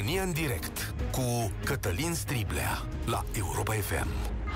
România în direct cu Cătălin Striblea la Europa FM.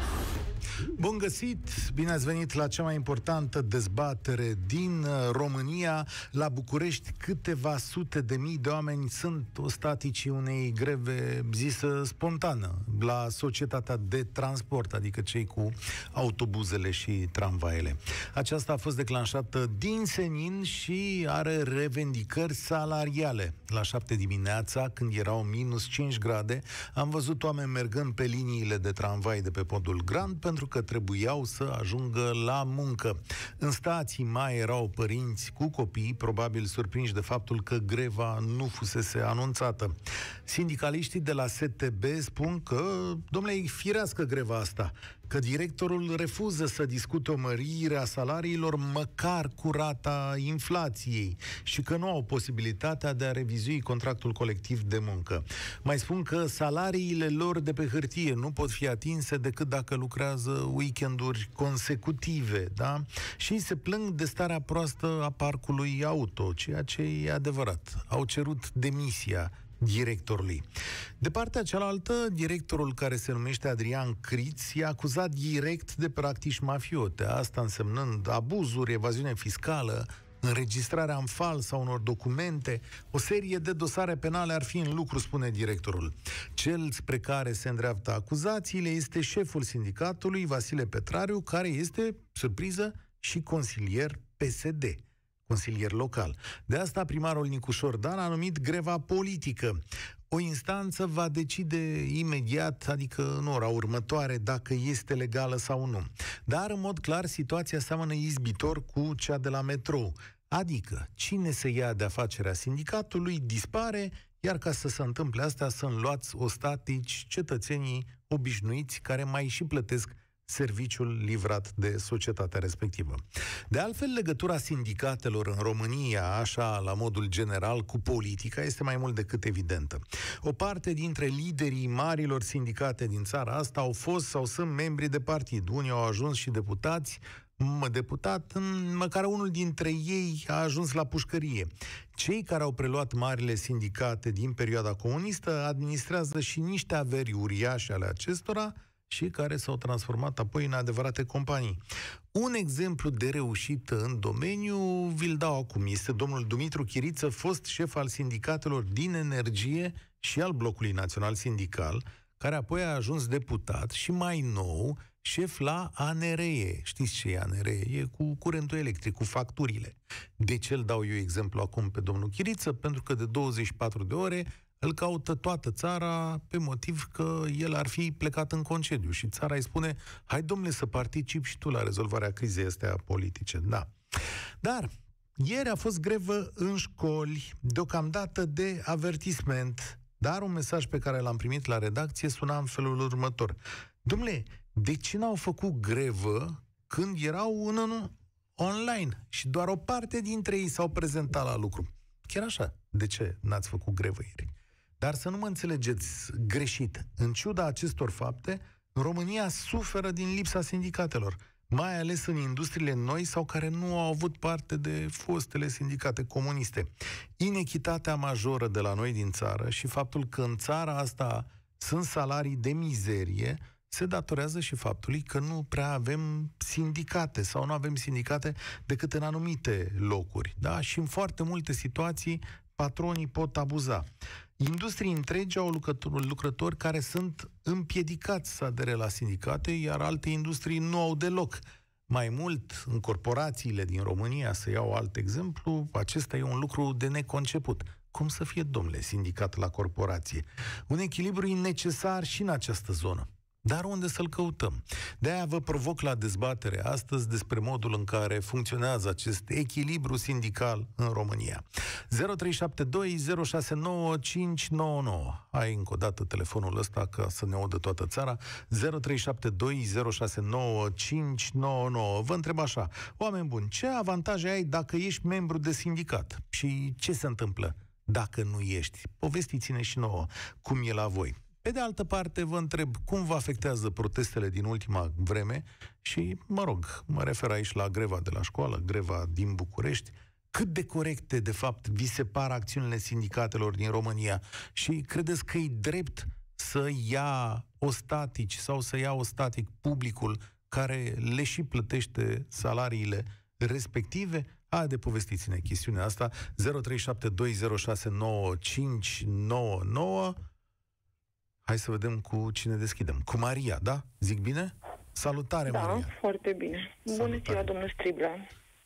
Bun găsit! Bine ați venit la cea mai importantă dezbatere din România. La București, câteva sute de mii de oameni sunt ostaticii unei greve zisă spontană la societatea de transport, adică cei cu autobuzele și tramvaiele. Aceasta a fost declanșată din senin și are revendicări salariale. La 7 dimineața, când erau minus 5 grade, am văzut oameni mergând pe liniile de tramvai de pe podul Grand pentru că trebuiau să ajungă la muncă. În stații mai erau părinți cu copii, probabil surprinși de faptul că greva nu fusese anunțată. Sindicaliștii de la STB spun că, domnule, e firească greva asta, că directorul refuză să discute o mărire a salariilor măcar cu rata inflației și că nu au posibilitatea de a revizui contractul colectiv de muncă. Mai spun că salariile lor de pe hârtie nu pot fi atinse decât dacă lucrează weekenduri consecutive, da? Și se plâng de starea proastă a parcului auto, ceea ce e adevărat. Au cerut demisia directorului. De partea cealaltă, directorul, care se numește Adrian Criț, i-a acuzat direct de practici mafiote, asta însemnând abuzuri, evaziune fiscală, înregistrarea în fals a unor documente. O serie de dosare penale ar fi în lucru, spune directorul. Cel spre care se îndreaptă acuzațiile este șeful sindicatului, Vasile Petrariu, care este, surpriză, și consilier PSD, consilier local. De asta primarul Nicușor Dan a numit greva politică. O instanță va decide imediat, adică în ora următoare, dacă este legală sau nu. Dar, în mod clar, situația seamănă izbitor cu cea de la metrou. Adică, cine se ia de afacerea sindicatului dispare, iar ca să se întâmple asta sunt luați ostatici cetățenii obișnuiți care mai și plătesc serviciul livrat de societatea respectivă. De altfel, legătura sindicatelor în România, așa la modul general, cu politica este mai mult decât evidentă. O parte dintre liderii marilor sindicate din țara asta au fost sau sunt membri de partid. Unii au ajuns și deputat, măcar unul dintre ei a ajuns la pușcărie. Cei care au preluat marile sindicate din perioada comunistă administrează și niște averi uriașe ale acestora și care s-au transformat apoi în adevărate companii. Un exemplu de reușită în domeniu vi-l dau acum. Este domnul Dumitru Chiriță, fost șef al sindicatelor din energie și al Blocului Național Sindical, care apoi a ajuns deputat și mai nou șef la ANRE. Știți ce e ANRE? E cu curentul electric, cu facturile. De ce îl dau eu exemplu acum pe domnul Chiriță? Pentru că de 24 de ore îl caută toată țara pe motiv că el ar fi plecat în concediu și țara îi spune: hai, domnule, să participi și tu la rezolvarea crizei astea politice. Da. Dar ieri a fost grevă în școli, deocamdată de avertisment, dar un mesaj pe care l-am primit la redacție suna în felul următor: domnule, de ce n-au făcut grevă când erau în online și doar o parte dintre ei s-au prezentat la lucru? Chiar așa, de ce n-ați făcut grevă ieri? Dar să nu mă înțelegeți greșit. În ciuda acestor fapte, România suferă din lipsa sindicatelor, mai ales în industriile noi sau care nu au avut parte de fostele sindicate comuniste. Inechitatea majoră de la noi din țară și faptul că în țara asta sunt salarii de mizerie se datorează și faptului că nu prea avem sindicate sau nu avem sindicate decât în anumite locuri. Da? Și în foarte multe situații patronii pot abuza. Industrii întregi au lucrători care sunt împiedicați să adere la sindicate, iar alte industrii nu au deloc. Mai mult, în corporațiile din România, să iau alt exemplu, acesta e un lucru de neconceput. Cum să fie, domnule, sindicat la corporație? Un echilibru e necesar și în această zonă. Dar unde să-l căutăm? De-aia vă provoc la dezbatere astăzi despre modul în care funcționează acest echilibru sindical în România. 0372069599. Ai încă o dată telefonul ăsta ca să ne audă toată țara. 0372069599. Vă întreb așa: oameni buni, ce avantaje ai dacă ești membru de sindicat? Și ce se întâmplă dacă nu ești? Povestiți-ne și nouă cum e la voi. Pe de altă parte, vă întreb cum vă afectează protestele din ultima vreme și, mă refer aici la greva de la școală, greva din București, cât de corecte, de fapt, vi se par acțiunile sindicatelor din România? Și credeți că e drept să ia ostatici sau să ia ostatic publicul care le și plătește salariile respective? Haide, povestiți-ne chestiunea asta. 0372069599. Hai să vedem cu cine deschidem. Cu Maria, da? Zic bine? Salutare, Maria! Da, foarte bine. Salutare. Bună ziua, domnul Striblea.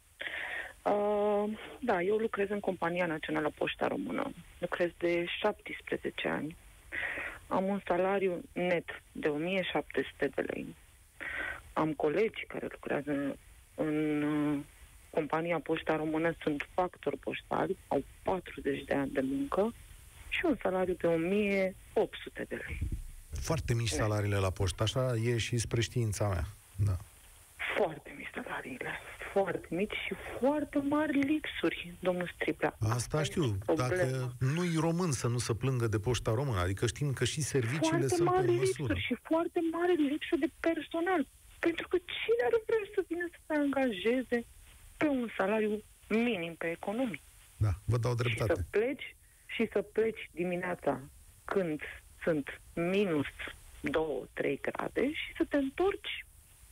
Da, eu lucrez în Compania Națională Poșta Română. Lucrez de 17 ani. Am un salariu net de 1700 de lei. Am colegi care lucrează în Compania Poșta Română, sunt factori poștali, au 40 de ani de muncă și un salariu de 1800 de lei. Foarte mici salariile la poștă, așa e și spre știința mea. Da. Foarte mici salariile, foarte mici și foarte mari lipsuri, domnul Striblea. Asta știu, dacă nu-i român să nu se plângă de Poșta Română, adică știm că și serviciile sunt pe măsură. Lipsuri și foarte mare lipsă de personal. Pentru că cine ar vrea să vină să se angajeze pe un salariu minim pe economie? Da, vă dau dreptate. Și să pleci dimineața când sunt minus 2-3 grade și să te întorci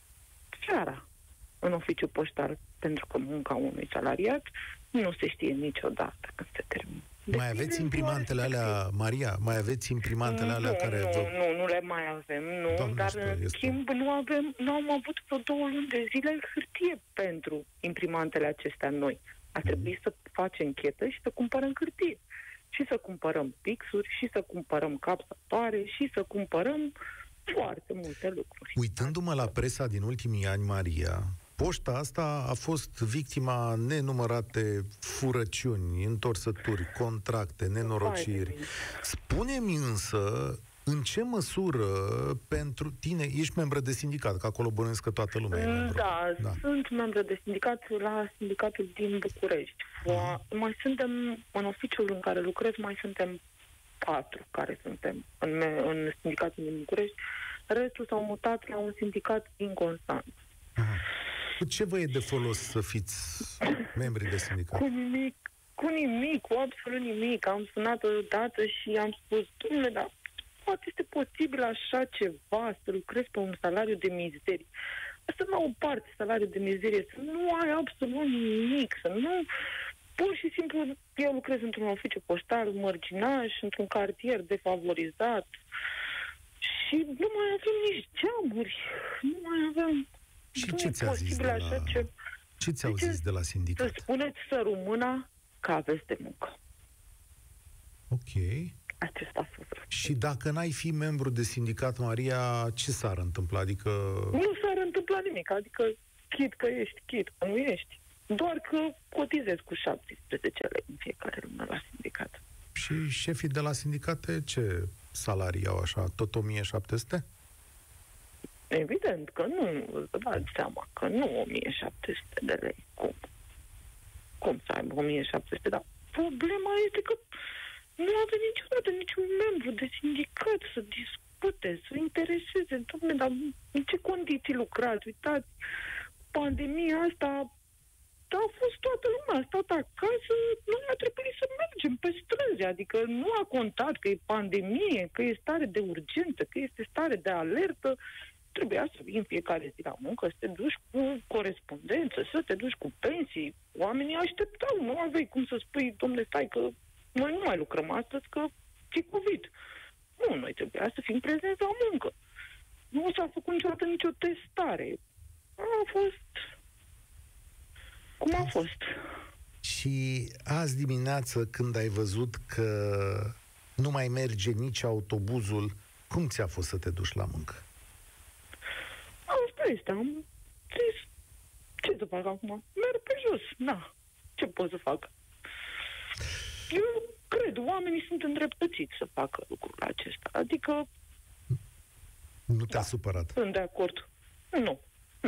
seara în oficiu poștal, pentru că munca unui salariat nu se știe niciodată când se termină. Mai aveți imprimantele alea, Maria? Mai aveți imprimantele alea care... Nu le mai avem, nu. Doamne, dar în schimb nu am avut vreo 2 luni de zile hârtie pentru imprimantele acestea noi. A trebuit să facem chetă și să cumpărăm hârtie. Și să cumpărăm pixuri, și să cumpărăm capsatoare, și să cumpărăm foarte multe lucruri. Uitându-mă la presa din ultimii ani, Maria, poșta asta a fost victima nenumărate furăciuni, întorsături, contracte, nenorociri. Spune-mi însă, în ce măsură pentru tine, ești membră de sindicat, că acolo bănuiesc că toată lumea e membră. Da, sunt membră de sindicat la sindicatul din București. Mai suntem, în oficiul în care lucrez, mai suntem 4 care suntem în sindicatul din București. Restul s-au mutat la un sindicat din Constanța. Cu ce vă e de folos să fiți membri de sindicat? Cu nimic, cu absolut nimic. Am sunat odată și am spus, domnule, dar poate este posibil așa ceva, să lucrezi pe un salariu de mizerie. Să nu o parte salariu de mizerie, să nu ai absolut nimic, să nu... Pur și simplu, eu lucrez într-un oficiu poștal marginal, într-un cartier defavorizat și nu mai avem nici geamuri, nu mai avem... Și ce ți-a zis de la... Ce ți-au zis de la sindicat? Să spuneți rămână că aveți de muncă. Ok. Acesta a fost. Și dacă n-ai fi membru de sindicat, Maria, ce s-ar întâmpla? Adică... Nu s-ar întâmpla nimic, adică chit că ești, chit că nu ești. Doar că cotizezi cu 17 lei în fiecare lună la sindicat. Și șefii de la sindicate ce salarii au așa? Tot 1700? Evident că nu, vă dați seama că nu 1700 de lei. Cum să aibă 1700? Dar problema este că nu avem niciodată niciun membru de sindicat să discute, să intereseze. Dom'le, dar în ce condiții lucrați? Uitați, pandemia asta a fost toată lumea, a stat acasă, noi a trebuit să mergem pe străzi, adică nu a contat că e pandemie, că e stare de urgență, că este stare de alertă. Trebuia să vii în fiecare zi la muncă, să te duci cu corespondență, să te duci cu pensii. Oamenii așteptau, nu aveai cum să spui, dom'le, stai că noi nu mai lucrăm astăzi, că e COVID. Nu, noi trebuia să fim prezenți la muncă. Nu s-a făcut niciodată nicio testare. A fost cum a fost. Și azi dimineață, când ai văzut că nu mai merge nici autobuzul, cum ți-a fost să te duci la muncă? Asta este, am zis, ce să fac acum? Merg pe jos, ce pot să fac? Eu cred, oamenii sunt îndreptățiți să facă lucrul acesta, adică... Nu te-a supărat? Sunt de acord. Nu.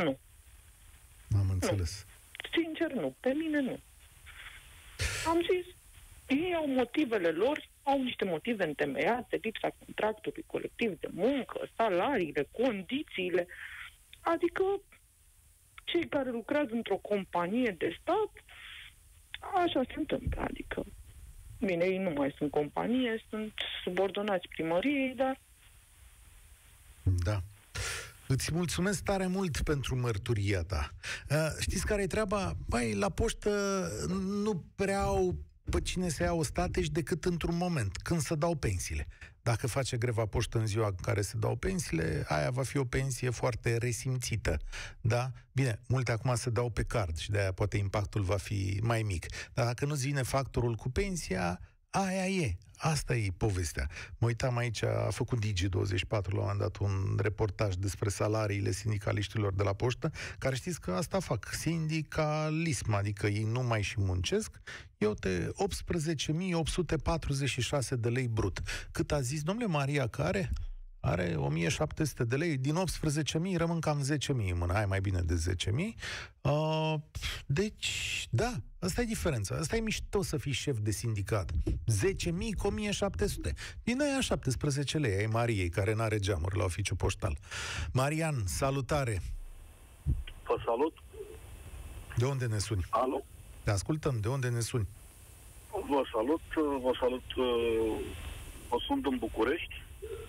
Am înțeles. Sincer, nu. Pe mine, nu. Am zis, ei au motivele lor, au niște motive întemeiate, lipsa contractului colectiv de muncă, salariile, condițiile. Adică cei care lucrează într-o companie de stat așa se întâmplă, adică bine, ei nu mai sunt companie, sunt subordonați primăriei, dar... Da. Îți mulțumesc tare mult pentru mărturia ta. Știți care e treaba? Băi, la poștă nu prea au pe cine să ia ostateci decât într-un moment, când se dau pensiile. Dacă face greva poștă în ziua în care se dau pensiile, aia va fi o pensie foarte resimțită. Da? Bine, multe acum se dau pe card și de-aia poate impactul va fi mai mic. Dar dacă nu-ți vine factorul cu pensia, aia e. Asta e povestea. Mă uitam aici, a făcut Digi24 la un moment dat un reportaj despre salariile sindicaliștilor de la poștă, care știți că asta fac, sindicalism, adică ei nu mai și muncesc. Eu 18.846 de lei brut. Cât a zis domnule Maria, care are 1.700 de lei, din 18.000 rămân cam 10.000 în mână, hai mai bine de 10.000. Deci, da, asta e diferența. Asta e mișto să fii șef de sindicat. 10.000 cu 1.700. Din aia 17 lei ai Mariei, care n-are geamuri la oficiu poștal. Marian, salutare! Vă salut! De unde ne suni? Alo? Te ascultăm, de unde ne suni? Vă salut, vă sunt în București.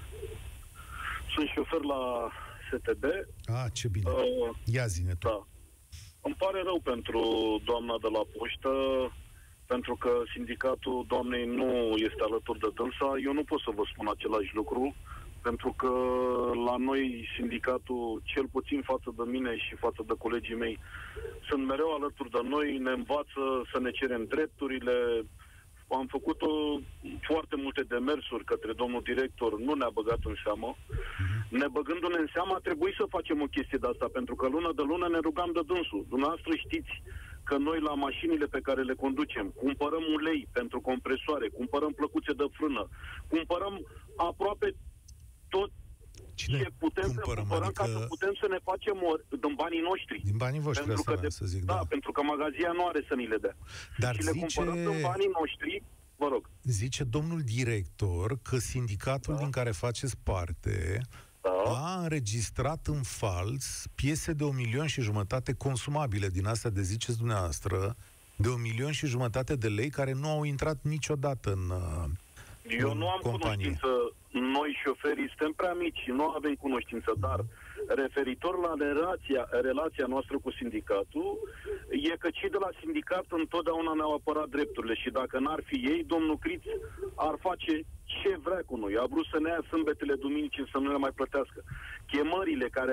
Sunt șofer la STB. Ce bine. Ia zi-ne tu. Da. Îmi pare rău pentru doamna de la poștă, pentru că sindicatul doamnei nu este alături de dânsa. Eu nu pot să vă spun același lucru, pentru că la noi sindicatul, cel puțin față de mine și față de colegii mei, sunt mereu alături de noi, ne învață să ne cerem drepturile. Am făcut foarte multe demersuri către domnul director, nu ne-a băgat în seamă. Nebăgându-ne în seamă, a trebuit să facem o chestie de asta, pentru că lună de lună ne rugam de dânsul. Dumneavoastră știți că noi la mașinile pe care le conducem cumpărăm ulei pentru compresoare, cumpărăm plăcuțe de frână, cumpărăm aproape tot ce putem să cumpărăm, adică... ca să putem să ne facem din banii noștri. Din banii voștri, pentru că să zic, da. Pentru că magazia nu are să ni le dea. Dar și le cumpărăm din banii noștri, vă rog. Zice domnul director că sindicatul din care faceți parte a înregistrat în fals piese de 1.500.000 consumabile din astea de ziceți dumneavoastră, de 1.500.000 de lei care nu au intrat niciodată în Eu nu am companie. Cunoștință. Noi șoferii suntem prea mici și nu avem cunoștință, dar referitor la relația noastră cu sindicatul, e că cei de la sindicat întotdeauna ne-au apărat drepturile și dacă n-ar fi ei, domnul Criț ar face ce vrea cu noi. A vrut să ne ia sâmbetele, duminice, să nu le mai plătească. Chemările care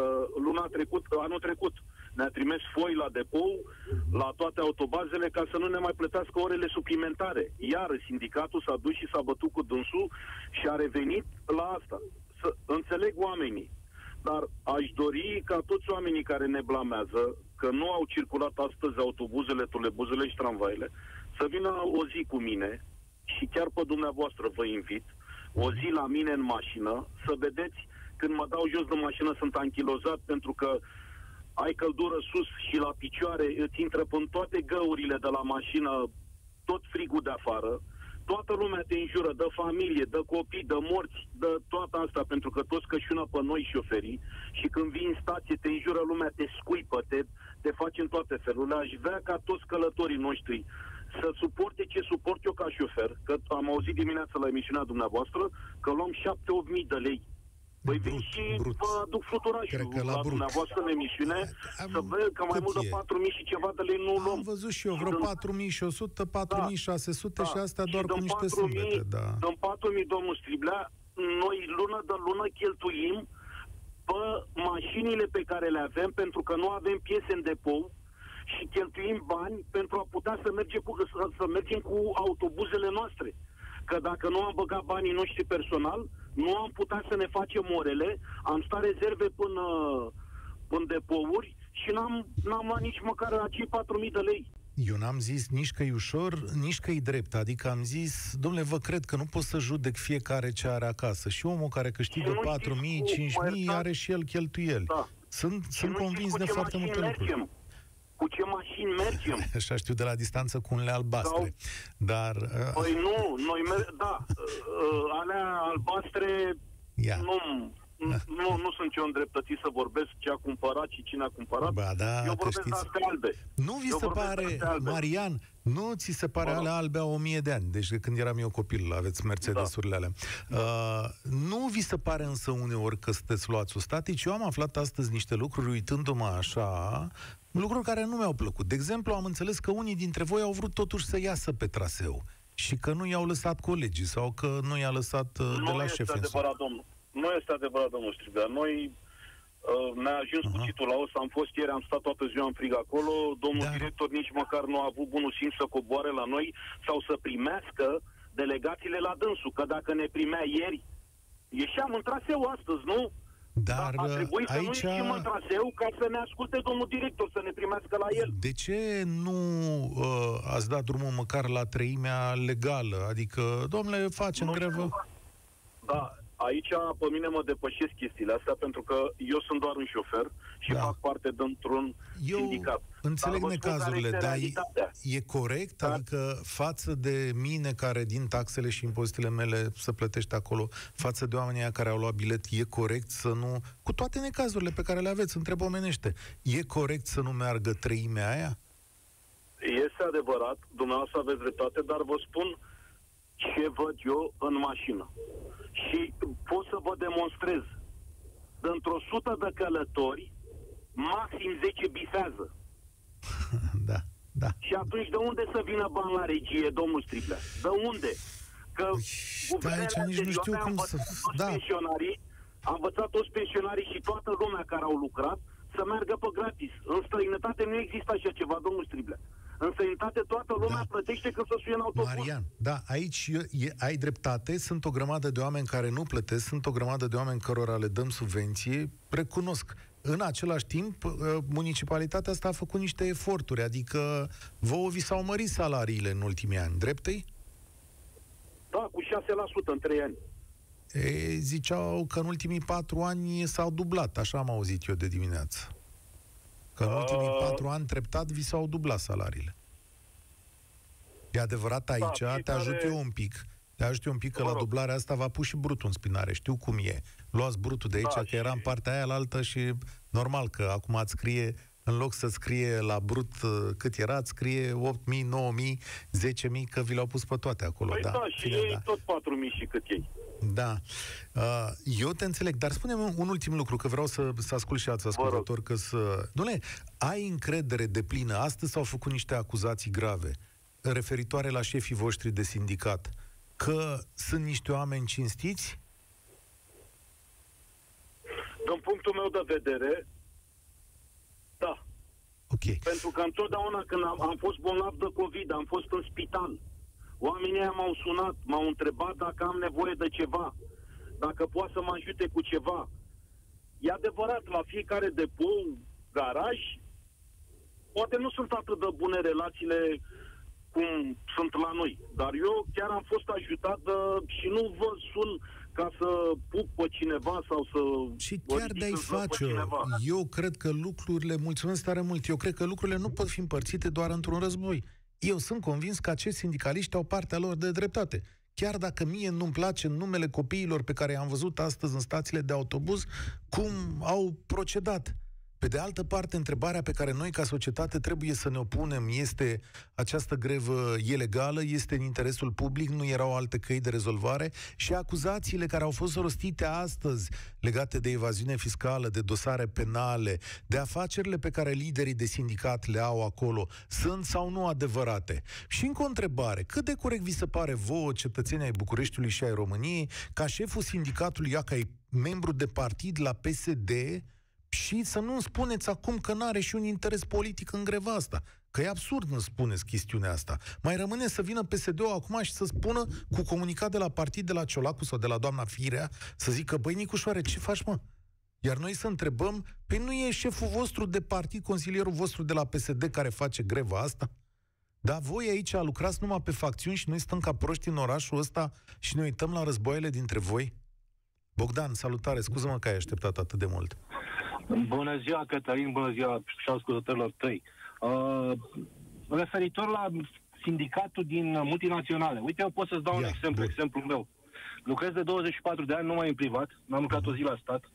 anul trecut ne-a trimis foi la depou, la toate autobazele, ca să nu ne mai plătească orele suplimentare. Iar sindicatul s-a dus și s-a bătut cu dânsul și a revenit la asta. Să înțeleg oamenii, dar aș dori ca toți oamenii care ne blamează că nu au circulat astăzi autobuzele, tulebuzele și tramvaile, să vină o zi cu mine și chiar pe dumneavoastră vă invit, o zi la mine în mașină, să vedeți când mă dau jos de mașină sunt anchilozat pentru că ai căldură sus și la picioare, îți intră în toate găurile de la mașină tot frigul de afară, toată lumea te înjură, de familie, de copii, de morți, de toată asta, pentru că toți cășună pe noi șoferii și când vii în stație te înjură lumea, te scuipă, te faci în toate felurile. Aș vrea ca toți călătorii noștri să suporte ce suport eu ca șofer, că am auzit dimineața la emisiunea dumneavoastră că luăm 7-8.000 de lei. Păi vin și vă aduc fluturașul la dumneavoastră în emisiune să văd că mai mult de 4.000 și ceva de lei nu luăm. Am văzut și eu vreo 4.100, 4.600 și astea doar cu niște sâmbete. În 4.000, domnul Striblea, noi lună de lună cheltuim pe mașinile pe care le avem pentru că nu avem piese în depou și cheltuim bani pentru a putea să mergem cu autobuzele noastre. Că dacă nu am băgat banii noștri personal, nu am putea să ne facem orele, am stat rezerve până în depouri și n-am luat nici măcar acei 4.000 de lei. Eu n-am zis nici că e ușor, nici că e drept. Adică am zis, domnule, vă cred că nu pot să judec fiecare ce are acasă. Și omul care câștigă 4.000, 5.000 are și el cheltuieli. Da. Sunt convins de foarte multe lucruri. Cu ce mașini mergem? Așa știu de la distanță cu unele albastre. Dar... Păi nu, noi alea albastre nu sunt eu îndreptățit să vorbesc ce a cumpărat și cine a cumpărat. Ba, da, eu vorbesc de astea albe. Nu vi se pare, Marian, Nu ți se pare, alea albe au 1000 de ani, deci de când eram eu copil, aveți Mercedes-urile alea. Nu vi se pare însă uneori că sunteți luați statici? Eu am aflat astăzi niște lucruri, uitându-mă așa, lucruri care nu mi-au plăcut. De exemplu, am înțeles că unii dintre voi au vrut totuși să iasă pe traseu și că nu i-au lăsat colegii sau că nu i-a lăsat de la șef. Nu este adevărat, domnul Striblea. Noi ne-a ajuns cuțitul la os, am fost ieri, am stat toată ziua în frig acolo, domnul director nici măcar nu a avut bunul simț să coboare la noi sau să primească delegațiile la dânsul, că dacă ne primea ieri, ieșeam în traseu astăzi, nu? Dar a trebuit să nu ieșim în traseu ca să ne asculte domnul director, să ne primească la el. De ce nu ați dat drumul măcar la treimea legală? Adică, domnule, facem grevă? Da. Aici, pe mine mă depășesc chestiile astea, pentru că eu sunt doar un șofer și fac parte dintr-un sindicat. Înțeleg necazurile, dar e corect? Adică față de mine, care din taxele și impozitele mele să plătește acolo, față de oamenii care au luat bilet, e corect să nu... Cu toate necazurile pe care le aveți, întreb omenește, e corect să nu meargă treimea aia? Este adevărat, dumneavoastră aveți dreptate, dar vă spun ce văd eu în mașină. Și pot să vă demonstrez. Dintr-o 100 de călători, maxim 10 bifează. Da. Și atunci de unde să vină bani la regie, domnul Striblea? De unde? Că aici nici nu știu cum să... Am învățat toți pensionarii și toată lumea care au lucrat să meargă pe gratis. În străinătate nu există așa ceva, domnul Striblea. În străinătate toată lumea plătește când se suie în autobuz. Marian, aici ai dreptate, sunt o grămadă de oameni care nu plătesc, sunt o grămadă de oameni cărora le dăm subvenție, recunosc. În același timp, municipalitatea asta a făcut niște eforturi, adică vouă vi s-au mărit salariile în ultimii ani, drept-i? Da, cu 6% în 3 ani. Ziceau că în ultimii 4 ani s-au dublat, așa am auzit eu de dimineață. Că în ultimii 4 ani treptat vi s-au dublat salariile. E adevărat aici, te ajut eu un pic. Te ajut eu un pic că la dublarea asta v-a pus și brutul în spinare. Știu cum e. Luați brutul de aici, că era în partea aia la altă și normal că acum îți scrie, în loc să scrie la brut cât era, îți scrie 8.000, 9.000, 10.000, că vi le-au pus pe toate acolo. Păi și ei tot 4.000 și cât ei. Da. Eu te înțeleg, dar spune-mi un ultim lucru, că vreau să ascult și alți ascultători, că să... Doamne, ai încredere deplină? Astăzi s-au făcut niște acuzații grave referitoare la șefii voștri de sindicat, că sunt niște oameni cinstiți? Din punctul meu de vedere, da. Ok. Pentru că întotdeauna când am fost bolnav de COVID, am fost în spital, oamenii aia m-au sunat, m-au întrebat dacă am nevoie de ceva, dacă poate să mă ajute cu ceva. E adevărat, la fiecare depou, garaj, poate nu sunt atât de bune relațiile cum sunt la noi, dar eu chiar am fost ajutat și nu vă sun ca să pup pe cineva sau să... Și chiar de-ai face-o. Eu cred că lucrurile, mulțumesc tare mult, eu cred că lucrurile nu pot fi împărțite doar într-un război. Eu sunt convins că acești sindicaliști au partea lor de dreptate. Chiar dacă mie nu-mi place în numele copiilor pe care i-am văzut astăzi în stațiile de autobuz, cum au procedat. Pe de altă parte, întrebarea pe care noi ca societate trebuie să ne opunem este: această grevă e legală, este în interesul public, nu erau alte căi de rezolvare? Și acuzațiile care au fost rostite astăzi legate de evaziune fiscală, de dosare penale, de afacerile pe care liderii de sindicat le au acolo, sunt sau nu adevărate? Și încă o întrebare: cât de corect vi se pare vouă, cetățenii ai Bucureștiului și ai României, ca șeful sindicatului, ca membru de partid la PSD, și să nu îmi spuneți acum că n-are și un interes politic în greva asta? Că e absurd să spuneți chestiunea asta. Mai rămâne să vină PSD-ul acum și să spună, cu comunicat de la partid, de la Ciolacu sau de la doamna Firea, să zică: băi, Nicușoare, ce faci, mă? Iar noi să întrebăm: păi nu e șeful vostru de partid, consilierul vostru de la PSD care face greva asta? Dar voi aici lucrați numai pe facțiuni și noi stăm ca proști în orașul ăsta și ne uităm la războaiele dintre voi? Bogdan, salutare, scuză-mă că ai așteptat atât de mult. Bună ziua, Cătălin, bună ziua și ascultătorilor tăi. Referitor la sindicatul din multinaționale, uite, eu pot să-ți dau un exemplu, exemplul meu. Lucrez de 24 de ani numai în privat, n-am lucrat o zi la stat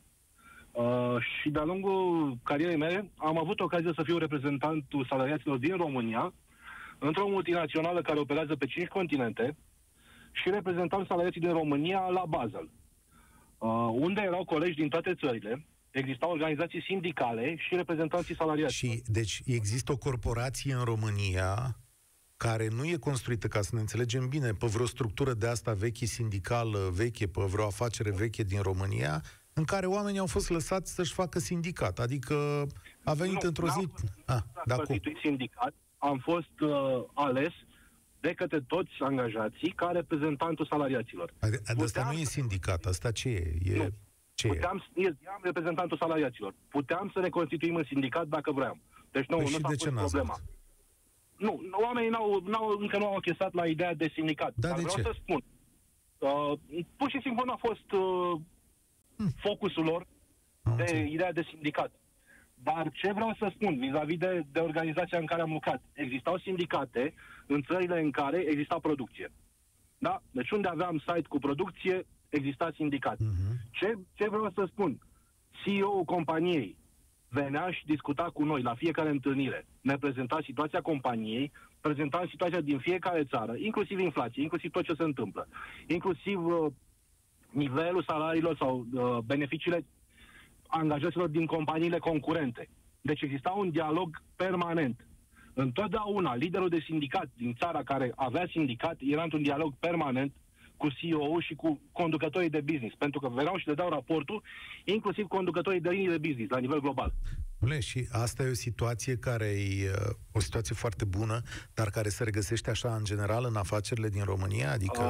și de-a lungul carierei mele am avut ocazia să fiu reprezentantul salariaților din România într-o multinațională care operează pe 5 continente și reprezentam salariații din România la Basel, unde erau colegi din toate țările, existau organizații sindicale și reprezentanții salariaților. Și, deci, există o corporație în România care nu e construită, ca să ne înțelegem bine, pe vreo structură de asta veche, sindicală veche, pe vreo afacere veche din România, în care oamenii au fost lăsați să-și facă sindicat. Adică a venit într-o zi... sindicat, am fost ales de către toți angajații ca reprezentantul salariaților. Asta nu e sindicat, asta ce e? Nu. Eram reprezentantul salariaților. Puteam să ne constituim în sindicat dacă vreau. Deci nu s-a pus problema. Nu, oamenii încă nu au achesat la ideea de sindicat. Da, dar de vreau ce? să spun, pur și simplu nu a fost focusul lor de ideea de sindicat. Dar ce vreau să spun vis-a-vis de organizația în care am lucrat? Existau sindicate în țările în care exista producție. Da? Deci unde aveam site cu producție, exista sindicat. Ce vreau să spun? CEO-ul companiei venea și discuta cu noi la fiecare întâlnire. Ne prezenta situația companiei, prezenta situația din fiecare țară, inclusiv inflație, inclusiv tot ce se întâmplă, inclusiv nivelul salariilor sau beneficiile angajaților din companiile concurente. Deci exista un dialog permanent. Întotdeauna liderul de sindicat din țara care avea sindicat era într-un dialog permanent cu CEO-ul și cu conducătorii de business, pentru că veneau și le dau raportul, inclusiv conducătorii de linii de business la nivel global. Și asta e o situație care e o situație foarte bună, dar care se regăsește așa în general în afacerile din România? Adică...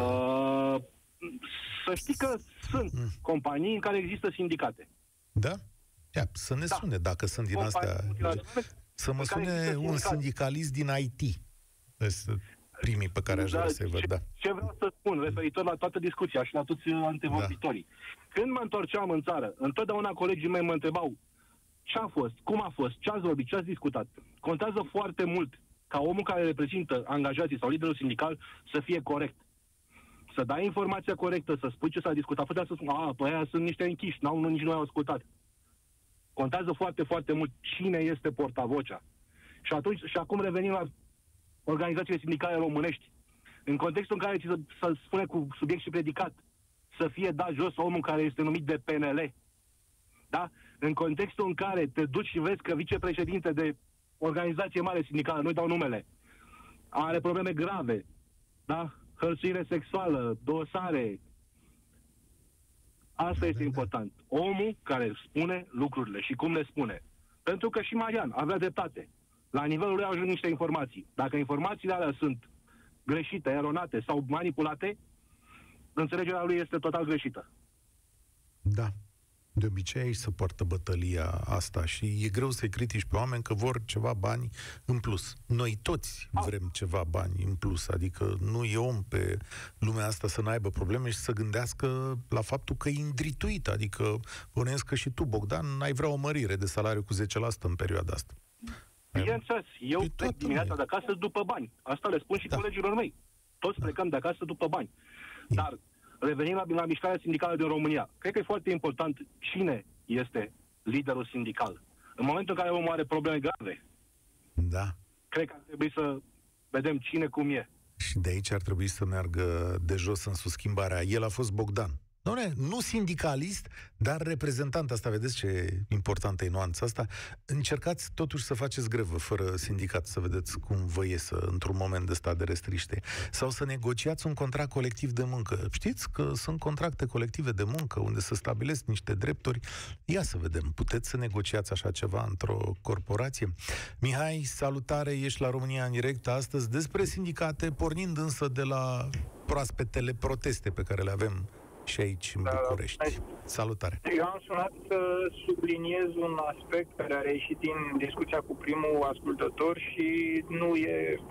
Să știi că sunt companii în care există sindicate. Da? Ia, să ne sune dacă sunt din astea. Să mă sune un sindicalist din IT. Primii pe care aș vrea să-i văd, da. Ce vreau să spun, referitor la toată discuția și la toți antevorbitorii. Da. Când mă întorceam în țară, întotdeauna colegii mei mă întrebau ce a fost, cum a fost, ce ați vorbit, ce ați discutat. Contează foarte mult ca omul care reprezintă angajații sau liderul sindical să fie corect. Să dai informația corectă, să spui ce s-a discutat, fără să spun, pe aia sunt niște închiși, nici nu au ascultat. Contează foarte, foarte mult cine este portavocea. Și acum revenim la organizațiile sindicale românești. În contextul în care să spune cu subiect și predicat să fie dat jos omul care este numit de PNL. Da? În contextul în care te duci și vezi că vicepreședinte de organizație mare sindicală, nu-i dau numele, are probleme grave, da? Hărțuire sexuală, dosare. Asta este important. Omul care spune lucrurile și cum le spune. Pentru că și Marian avea dreptate. La nivelul lui ajung niște informații. Dacă informațiile alea sunt greșite, eronate sau manipulate, înțelegerea lui este total greșită. Da. De obicei aici se poartă bătălia asta și e greu să-i critici pe oameni că vor ceva bani în plus. Noi toți vrem ceva bani în plus, adică nu e om pe lumea asta să n-aibă probleme și să gândească la faptul că e îndrituit, adică bănuiesc că și tu, Bogdan, n-ai vrea o mărire de salariu cu 10% în perioada asta. Bineînțeles, eu plec dimineața de acasă după bani. Asta le spun și colegilor mei. Toți plecăm de acasă după bani. Dar revenim la mișcarea sindicală din România. Cred că e foarte important cine este liderul sindical. În momentul în care omul are probleme grave, cred că ar trebui să vedem cine cum e. Și de aici ar trebui să meargă de jos în sus schimbarea. El a fost Bogdan. Nu sindicalist, dar reprezentant. Asta, vedeți ce importantă e nuanța asta. Încercați totuși să faceți grevă fără sindicat, să vedeți cum vă iesă într-un moment de stat de restriște. Sau să negociați un contract colectiv de muncă. Știți că sunt contracte colective de muncă unde se stabilesc niște drepturi. Ia să vedem, puteți să negociați așa ceva într-o corporație? Mihai, salutare, ești la România în direct astăzi despre sindicate, pornind însă de la proaspetele proteste pe care le avem și aici, în București. Salutare! Eu am sunat să subliniez un aspect care a reieșit din discuția cu primul ascultător și nu e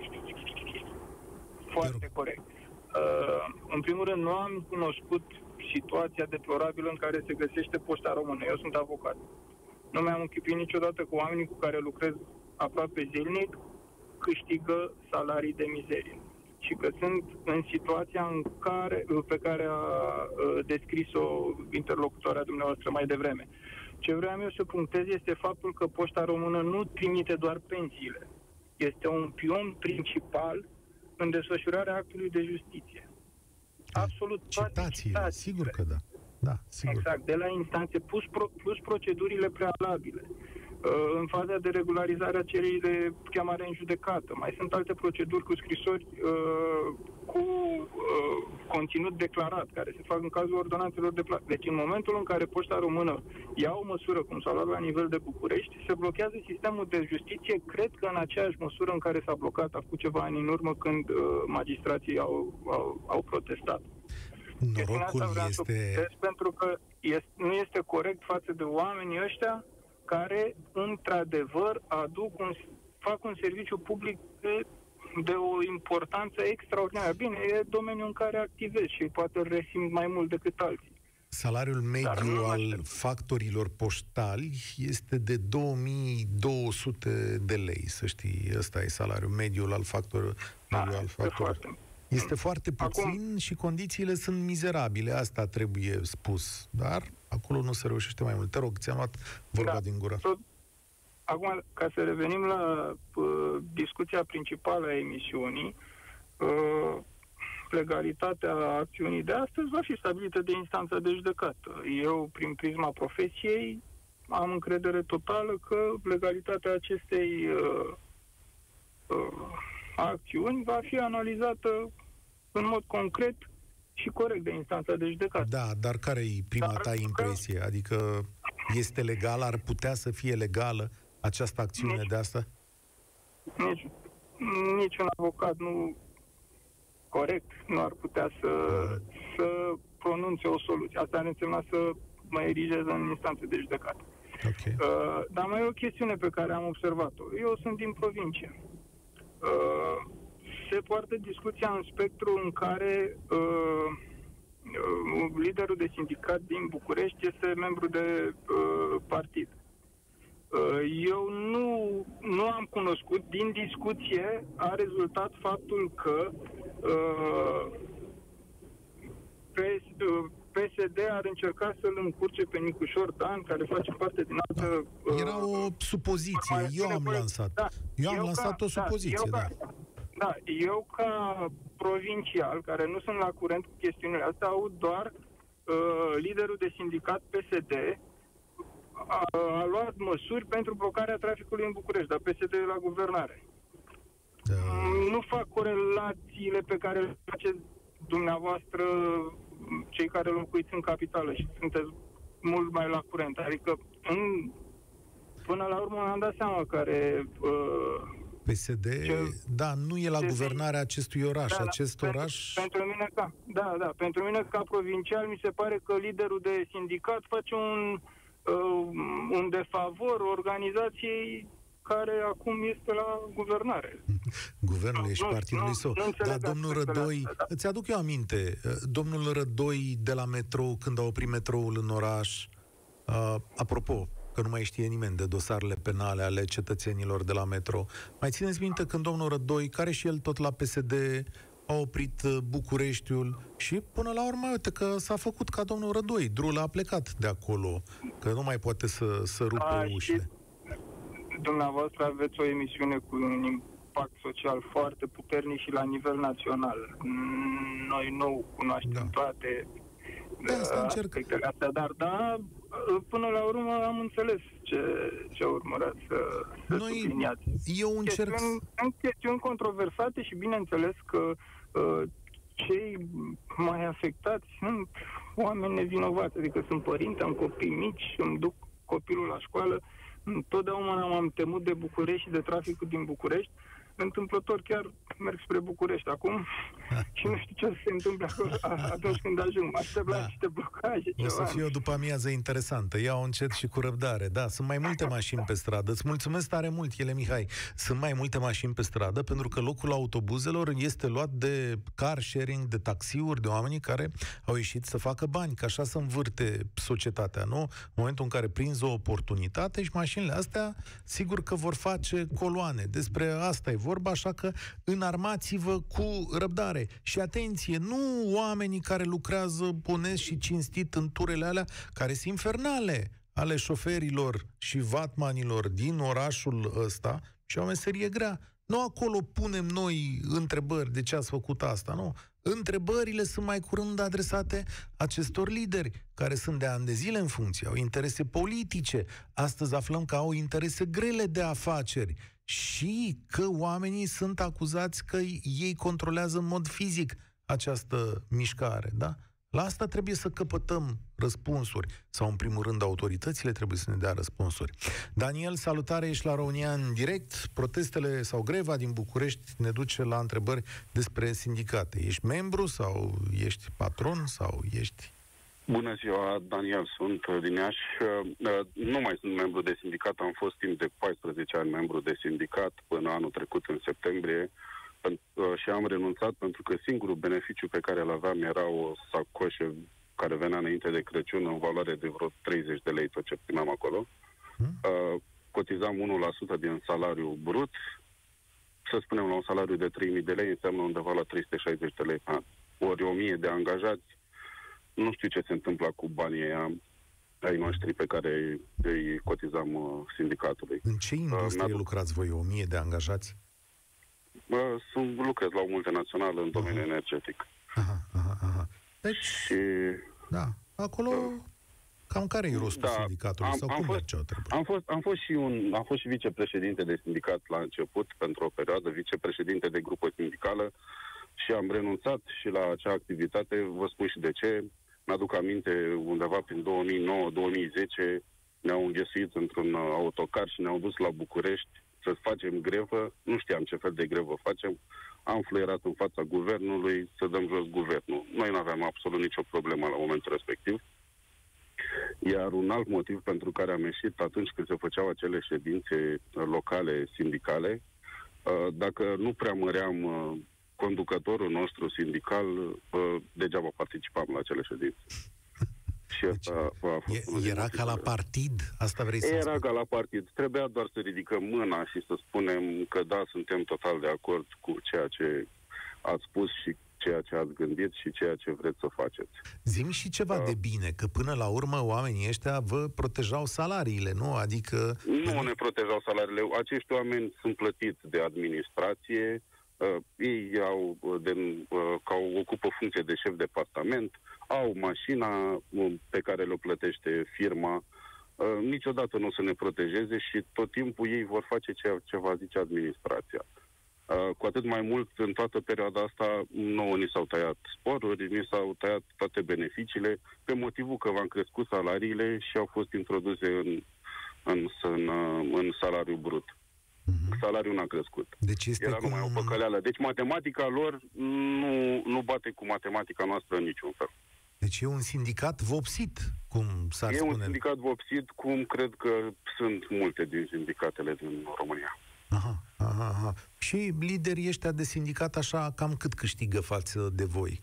foarte corect. În primul rând, nu am cunoscut situația deplorabilă în care se găsește Poșta Română. Eu sunt avocat. Nu mi-am închipuit niciodată că oamenii cu care lucrez aproape zilnic câștigă salarii de mizerie. Și că sunt în situația pe care a descris-o interlocutoarea dumneavoastră mai devreme. Ce vreau eu să punctez este faptul că Poșta Română nu trimite doar pensiile. este un pion principal în desfășurarea actului de justiție. Absolut toate citațiile, sigur că da. Da, sigur. Exact, de la instanțe, plus procedurile prealabile. În faza de regularizare a cererii de chemare în judecată. Mai sunt alte proceduri cu scrisori cu conținut declarat, care se fac în cazul ordonanțelor de plată. Deci în momentul în care Poșta Română ia o măsură, cum s-a luat la nivel de București, se blochează sistemul de justiție, cred că în aceeași măsură în care s-a blocat acum ceva ani în urmă, când magistrații au protestat. Norocul este... Pentru că nu este corect față de oamenii ăștia care, într-adevăr, fac un serviciu public de o importanță extraordinară. Bine, e domeniul în care activez și poate îl resimt mai mult decât alții. Salariul mediu al factorilor poștali este de 2200 de lei, să știi. Ăsta e salariul mediu al factorilor. Este foarte puțin și condițiile sunt mizerabile, asta trebuie spus, dar acolo nu se reușește mai mult. Te rog, ți-am luat vorba din gură. Acum, ca să revenim la discuția principală a emisiunii, legalitatea acțiunii de astăzi va fi stabilită de instanța de judecată. Eu, prin prisma profesiei, am încredere totală că legalitatea acestei acțiuni va fi analizată în mod concret și corect de instanța de judecată. Da, dar care e prima ta impresie? Adică este legală, ar putea să fie legală această acțiune de asta? Niciun avocat nu ar putea să pronunțe o soluție. Asta ar însemna să mă erigez în instanță de judecată. Okay. Dar mai e o chestiune pe care am observat-o. Eu sunt din provincie. Se poartă discuția în spectru în care liderul de sindicat din București este membru de partid. Eu nu am cunoscut, din discuție a rezultat faptul că PSD ar încerca să-l încurce pe Nicușor Dan, care face parte din altă... Era o supoziție, eu am lansat. Eu am lansat o supoziție, Da, eu ca provincial, care nu sunt la curent cu chestiunile astea, aud doar liderul de sindicat PSD a luat măsuri pentru blocarea traficului în București, dar PSD e la guvernare. Nu fac corelațiile pe care le faceți dumneavoastră, cei care locuiți în capitală și sunteți mult mai la curent. Adică, până la urmă, am dat seama care... PSD, nu e la guvernarea acestui oraș. Oraș... Pentru mine, ca provincial, mi se pare că liderul de sindicat face un defavor organizației care acum este la guvernare. Guvernul și partidului său. Dar domnul Rădoi, îți aduc eu aminte, domnul Rădoi de la metrou, când a oprit metroul în oraș, apropo, că nu mai știe nimeni de dosarele penale ale cetățenilor de la metro. Mai țineți minte când domnul Rădoi, care și el tot la PSD, a oprit Bucureștiul și până la urmă, uite că s-a făcut ca domnul Rădoi. Drul a plecat de acolo, că nu mai poate să rupă ușile. Dumneavoastră aveți o emisiune cu un impact social foarte puternic și la nivel național. Noi nu cunoaștem toate aspectele astea, dar până la urmă am înțeles ce urmărați să subliniați. Eu încerc... În chestiuni controversate și bineînțeles că cei mai afectați sunt oameni nevinovați, adică sunt părinți, am copii mici, îmi duc copilul la școală. Întotdeauna m-am temut de București și de traficul din București. Întâmplător chiar merg spre București acum și nu știu ce se întâmplă acolo atunci când ajung. Aștept la niște blocaje. O să fie o după amiază interesantă. Ia-o încet și cu răbdare. Da, sunt mai multe mașini pe stradă. Îți mulțumesc tare mult, Ele Mihai. Sunt mai multe mașini pe stradă pentru că locul autobuzelor este luat de car sharing, de taxiuri, de oamenii care au ieșit să facă bani, că așa se învârte societatea, nu? În momentul în care prinzi o oportunitate și mașinile astea, sigur că vor face coloane. Despre asta e vorba, așa că înarmați-vă cu răbdare. Și atenție, nu oamenii care lucrează onest și cinstit în turele alea, care sunt infernale, ale șoferilor și vatmanilor din orașul ăsta, și o meserie grea. Nu acolo punem noi întrebări de ce ați făcut asta, nu? Întrebările sunt mai curând adresate acestor lideri, care sunt de ani de zile în funcție, au interese politice. Astăzi aflăm că au interese grele de afaceri și că oamenii sunt acuzați că ei controlează în mod fizic această mișcare, da? La asta trebuie să căpătăm răspunsuri. Sau, în primul rând, autoritățile trebuie să ne dea răspunsuri. Daniel, salutare, ești la România în direct. Protestele sau greva din București ne duce la întrebări despre sindicate. Ești membru sau ești patron sau ești... Bună ziua, Daniel, sunt din Iași. Nu mai sunt membru de sindicat, am fost timp de 14 ani membru de sindicat până anul trecut, în septembrie, și am renunțat pentru că singurul beneficiu pe care îl aveam era o sacoșă care venea înainte de Crăciun în valoare de vreo 30 de lei, tot ce primeam acolo. Cotizam 1% din salariul brut. Să spunem, la un salariu de 3.000 de lei înseamnă undeva la 360 de lei pe an. Ori 1.000 de angajați, nu știu ce se întâmplă cu banii ăia ai noștri pe care îi cotizam sindicatului. În ce industrie lucrați voi, 1.000 de angajați? Lucrez la o multinațională în domeniul energetic. Deci, și, da, acolo cam care e rostul sindicatului? Sau cum mergeau treburile? Am fost și vicepreședinte de sindicat la început, pentru o perioadă, vicepreședinte de grupă sindicală, și am renunțat și la acea activitate. Vă spun și de ce. Mi-aduc aminte, undeva prin 2009-2010, ne-au înghesuit într-un autocar și ne-au dus la București să facem grevă. Nu știam ce fel de grevă facem. Am fluierat în fața guvernului să dăm jos guvernul. Noi nu aveam absolut nicio problemă la momentul respectiv. Iar un alt motiv pentru care am ieșit atunci când se făceau acele ședințe locale sindicale, dacă nu preamăream conducătorul nostru sindical, degeaba participam la acele ședințe. Și asta era ca la partid? Asta vrei să spui? Era ca la partid. Trebuia doar să ridicăm mâna și să spunem că da, suntem total de acord cu ceea ce ați spus și ceea ce ați gândit și ceea ce vreți să faceți. Zi-mi și ceva de bine, că până la urmă oamenii ăștia vă protejau salariile, nu? Adică... Nu ne protejau salariile. Acești oameni sunt plătiți de administrație, ei ocupă funcție de șef departament, au mașina pe care le plătește firma, niciodată nu o să ne protejeze și tot timpul ei vor face ce va zice administrația. Cu atât mai mult, în toată perioada asta, nouă ni s-au tăiat sporuri, ni s-au tăiat toate beneficiile, pe motivul că v-am crescut salariile și au fost introduse în salariul brut. Salariul n-a crescut. Deci este era numai o păcăleală. Deci matematica lor nu bate cu matematica noastră în niciun fel. Deci e un sindicat vopsit, cum s-ar spune. E un sindicat vopsit, cum cred că sunt multe din sindicatele din România. Aha. Și liderii ăștia de sindicat așa cam cât câștigă față de voi?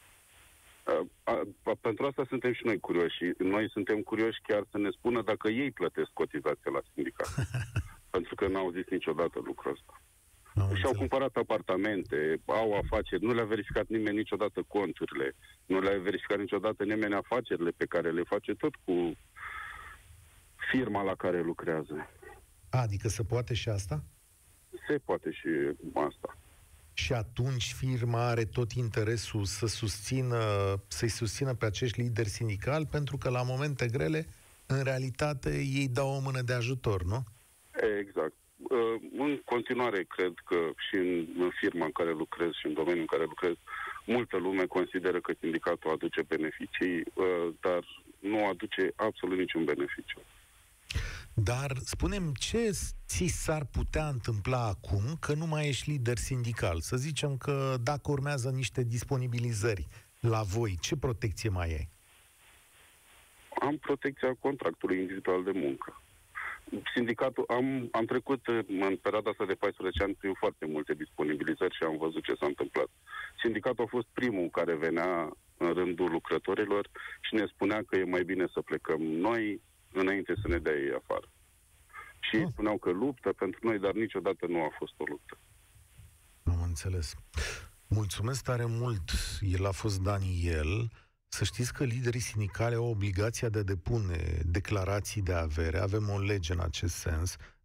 Pentru asta suntem și noi curioși. Noi suntem curioși chiar să ne spună dacă ei plătesc cotizația la sindicat. Pentru că n-au zis niciodată lucrul ăsta. Și-au cumpărat apartamente, au afaceri, nu le-a verificat nimeni niciodată conturile, nu le-a verificat niciodată nimeni afacerile pe care le face, tot cu firma la care lucrează. Adică se poate și asta? Se poate și asta. Și atunci firma are tot interesul să-i susțină pe acești lideri sindicali, pentru că la momente grele, în realitate, ei dau o mână de ajutor, nu? Exact. În continuare, cred că și în firma în care lucrez și în domeniul în care lucrez, multă lume consideră că sindicatul aduce beneficii, dar nu aduce absolut niciun beneficiu. Dar spune-mi, ce ți s-ar putea întâmpla acum că nu mai ești lider sindical? Să zicem că dacă urmează niște disponibilizări la voi, ce protecție mai ai? Am protecția contractului individual de muncă. Sindicatul, am trecut în perioada asta de 14 ani prin foarte multe disponibilizări și am văzut ce s-a întâmplat. Sindicatul a fost primul care venea în rândul lucrătorilor și ne spunea că e mai bine să plecăm noi înainte să ne dea ei afară. Și spuneau că luptă pentru noi, dar niciodată nu a fost o luptă. Am înțeles. Mulțumesc tare mult. El a fost Daniel. Să știți că liderii sindicali au obligația de a depune declarații de avere. Avem o lege în acest sens.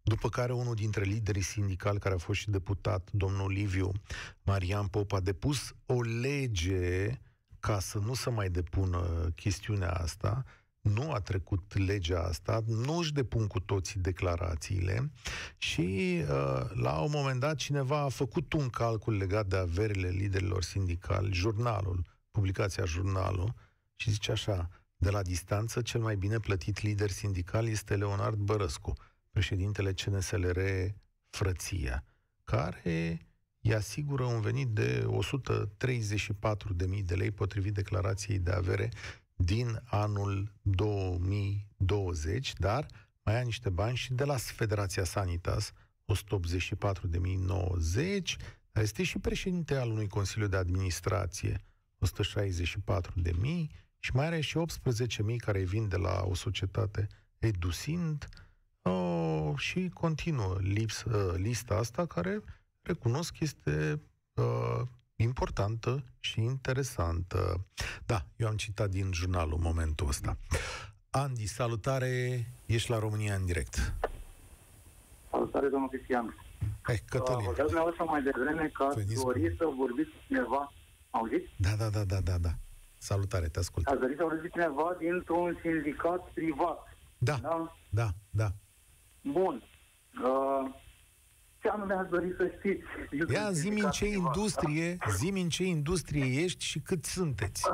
După care unul dintre liderii sindicali, care a fost și deputat, domnul Liviu Marian Pop, a depus o lege ca să nu se mai depună chestiunea asta. Nu a trecut legea asta, nu își depun cu toții declarațiile și la un moment dat cineva a făcut un calcul legat de averile liderilor sindicali, publicația Jurnalul, și zice așa: de la distanță, cel mai bine plătit lider sindical este Leonard Bărăscu, președintele CNSLR Frăția, care îi asigură un venit de 134.000 de lei potrivit declarației de avere din anul 2020, dar mai ia niște bani și de la Federația Sanitas, 184.090, dar este și președinte al unui Consiliu de Administrație, 164.000, și mai are și 18.000 care îi vin de la o societate Edusind, și continuă lista asta, care, recunosc, este importantă și interesantă. Da, eu am citat din Jurnalul în momentul ăsta. Andy, salutare, ești la România în direct. Salutare, domnul Cristian. Hai, Cătălin. Vorbeați dumneavoastră mai devreme că ați dorit să vorbiți cu cineva. Auziți? Da. Salutare, te ascult. Ați dorit să vorbiți cu cineva dintr-un sindicat privat. Da. Bun. Ce anume ați dori să știți? Ia, zi-mi în ce industrie ești și cât sunteți.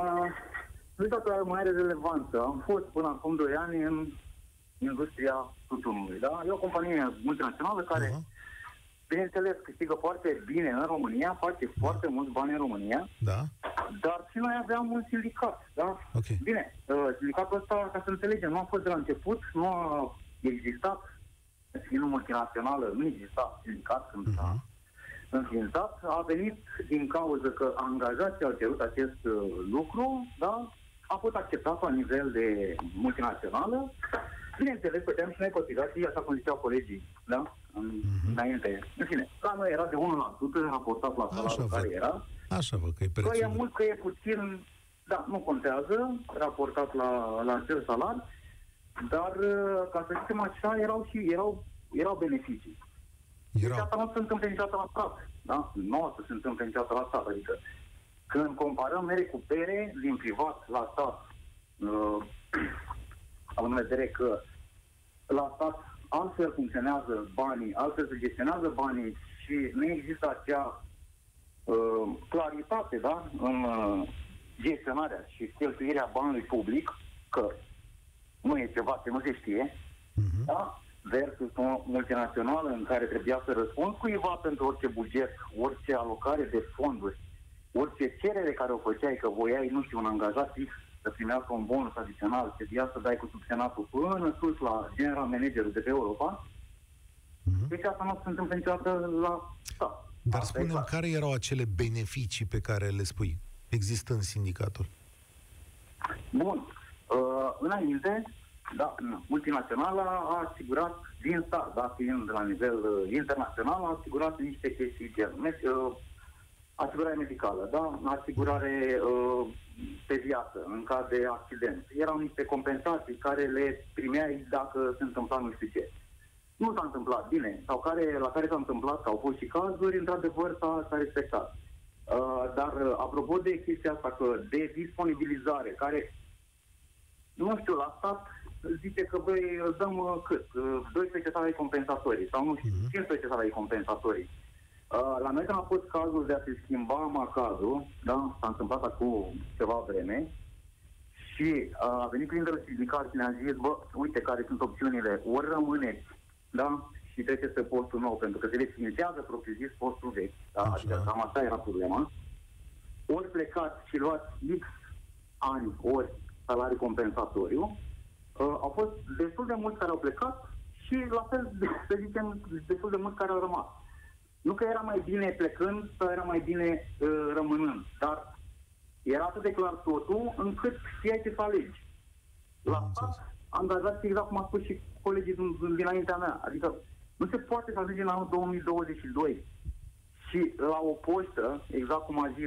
Nu știu dacă mai are relevanță. Am fost până acum 2 ani în industria tutunului. Da? E o companie multinațională care, bineînțeles, câștigă foarte bine în România, face foarte mulți bani în România, dar și noi aveam un sindicat. Da? Okay. Bine, sindicatul ăsta, ca să înțelegem, nu a fost de la început, nu a existat. Fiind multinațională, nu exista sindicat când s-a înființat. A venit din cauza că angajații au cerut acest lucru, da? A fost acceptat la nivel de multinațională. Bineînțeles, puteam și noi cotizații, așa cum ziceau colegii, da? Înainte. În fine, la noi era de 1% raportat la salariul care era. Așa văd că e prețul. Că e mult, că e puțin, da, nu contează, raportat la acel salar. Dar, ca să zicem așa, erau beneficii. Deci asta nu se întâmplă niciodată la stat. Da? Nu o să se întâmple niciodată la stat. Adică, când comparăm mere cu pere, din privat la stat, având în vedere că la stat altfel funcționează banii, altfel se gestionează banii și nu există acea claritate, da? În gestionarea și cheltuirea banului public, că nu e ceva ce nu se știe, da? Versus o multinațională în care trebuia să răspunzi cuiva pentru orice buget, orice alocare de fonduri, orice cerere care o făceai, că voiai, nu știu, un angajat fix să primească un bonus adițional, trebuia să dai cu subsenatul până sus la general managerul de pe Europa. Deci asta nu se întâmplă niciodată la stat. Dar spune-mi, care erau acele beneficii pe care le spui? Există în sindicatul? Bun. Înainte, da, multinațională a asigurat din stat, da, fiind la nivel internațional, a asigurat niște chestii gen asigurare medicală, da, asigurare pe viață, în caz de accident. Erau niște compensații care le primeai dacă se întâmpla nu știu ce. Nu s-a întâmplat bine, sau la care s-a întâmplat, că au fost și cazuri, într-adevăr s-a respectat. Dar apropo de chestia asta, că de disponibilizare, care, nu știu, la stat zice că, băi, îți dăm cât? 12 salarii compensatorii, sau nu știu, 15 salarii compensatorii. La noi când a fost cazul de a se schimba macazul, da, s-a întâmplat acum ceva vreme, și a venit liderul sindical și ne-a zis, bă, uite care sunt opțiunile, ori rămâneți, da, și treceți pe postul nou, pentru că se desfințează propriu-zis postul vechi, da, adică cam asta era problema, ori plecați și luați X ani, ori salarii compensatoriu. Au fost destul de mulți care au plecat și la fel, să zicem, destul de mulți care au rămas. Nu că era mai bine plecând sau era mai bine rămânând, dar era atât de clar totul încât știai ce să alegi. La stat, angajați, exact cum a spus și colegii dinaintea mea. Adică nu se poate să ajungi în anul 2022 și la o poștă, exact cum a zis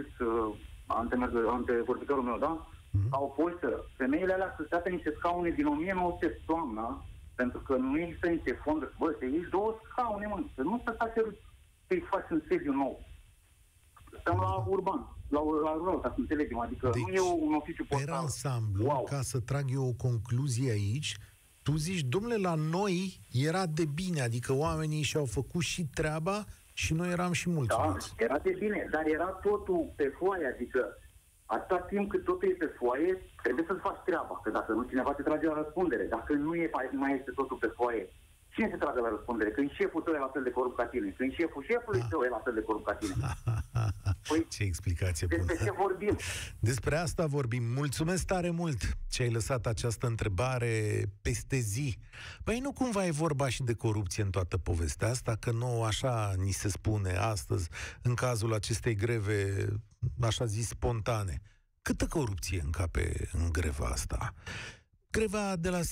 antevorbitorul meu, da? La o poștă, femeile alea stătea pe niște scaune din 1900 toamna Pentru că nu există niște fonduri. Bă, să iei 2 scaune, mă, să nu s-a cerut să-i faci un sediu nou. Stăm la urban, la rural, ca să înțelegem. Adică deci, nu e un oficiu postal. Per ansamblu, ca să trag eu o concluzie aici, tu zici, domnule, la noi era de bine, adică oamenii și-au făcut și treaba și noi eram și mulțumiți. Da, era de bine, dar era totul pe foaie, adică atâta timp cât totul e pe foaie, trebuie să-ți faci treaba, că dacă nu, cineva te trage la răspundere. Dacă nu mai este totul pe foaie, cine se trage la răspundere? Când șeful tău e la fel de corupt ca tine, când șeful șefului tău e la fel de corupt ca tine. Păi, ce explicație bună. Despre ce vorbim? Despre asta vorbim. Mulțumesc tare mult ce ai lăsat această întrebare peste zi. Păi nu cumva e vorba și de corupție în toată povestea asta, că nu așa ni se spune astăzi, în cazul acestei greve, așa zis, spontane. Câtă corupție încape în greva asta? Greva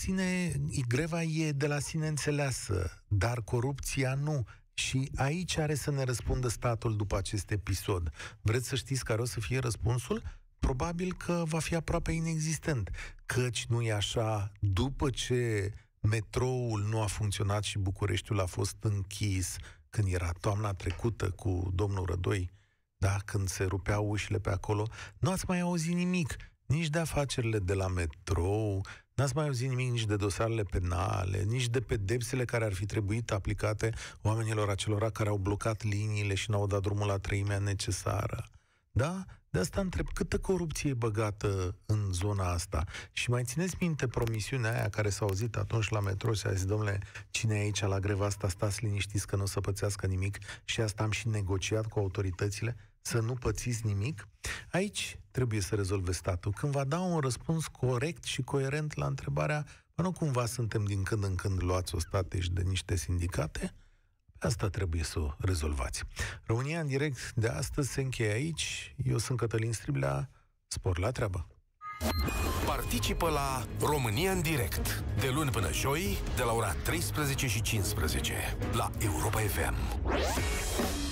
e de la sine înțeleasă, dar corupția nu. Și aici are să ne răspundă statul după acest episod. Vreți să știți care o să fie răspunsul? Probabil că va fi aproape inexistent. Căci nu e așa, după ce metroul nu a funcționat și Bucureștiul a fost închis, când era toamna trecută cu domnul Rădoi, da, când se rupeau ușile pe acolo, nu ați mai auzit nimic, nici de afacerile de la metrou, n-ați mai auzit nimic nici de dosarele penale, nici de pedepsele care ar fi trebuit aplicate oamenilor acelora care au blocat liniile și n-au dat drumul la treimea necesară. Da? De asta întreb, câtă corupție e băgată în zona asta? Și mai țineți minte promisiunea aia care s-a auzit atunci la metro și a zis, domnule, cine e aici la greva asta, stați liniștiți că nu o să pățească nimic, și asta am și negociat cu autoritățile, să nu pățiți nimic? Aici trebuie să rezolve statul. Când va da un răspuns corect și coerent la întrebarea, nu cumva suntem din când în când luați ostateci de niște sindicate? Asta trebuie să o rezolvați. România în direct de astăzi se încheie aici. Eu sunt Cătălin Striblea. Spor la treabă! Participă la România în direct de luni până joi de la ora 13:15 la Europa FM.